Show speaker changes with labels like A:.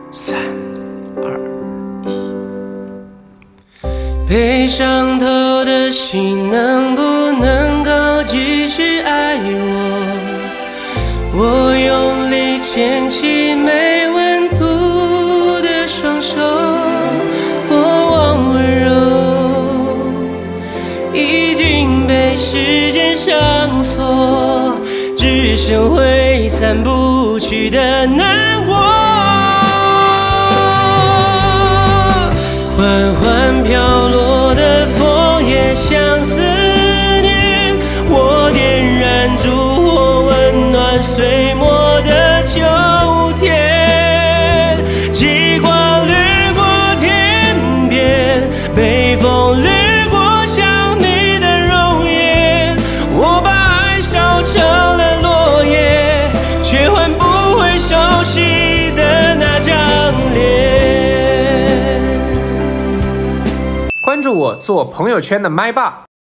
A: 3、2、1。
B: 被伤透的心能不能够继续爱我？我用力牵起没温度的双手，过往温柔已经被时间上锁，只剩挥散不去的难过。缓缓飘落的枫叶像思念，我点燃烛火，温暖碎末的秋天。极光掠过天边，北风掠过想你的容颜。我把爱烧成了落叶，却换不回熟悉的那张脸。
A: 关注我，做朋友圈的麦霸。